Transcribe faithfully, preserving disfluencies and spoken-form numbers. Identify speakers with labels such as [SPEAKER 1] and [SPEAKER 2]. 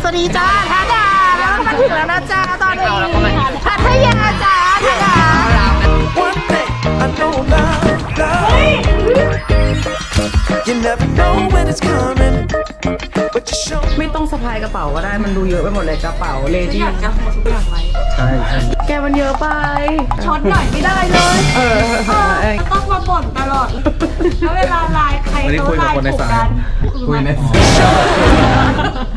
[SPEAKER 1] สวัสดีจ้าท่าดาแล้วก็มาถึงแล้วนะจ้าตอนนี้พัทยาจ้าท่าดาไม่ต้องสะพายกระเป๋าก็ได้มันดูเยอะไปหมดเลยกระเป๋าเลดี้อยากจะหมดทุกอย่างไว้ใช่แกมันเยอะไปช็อตหน่อยไม่ได้เลยเออต้องมาบ่นตลอดแล้วเวลาไลน์ใครเขาไลน์ถูกกันคุยใน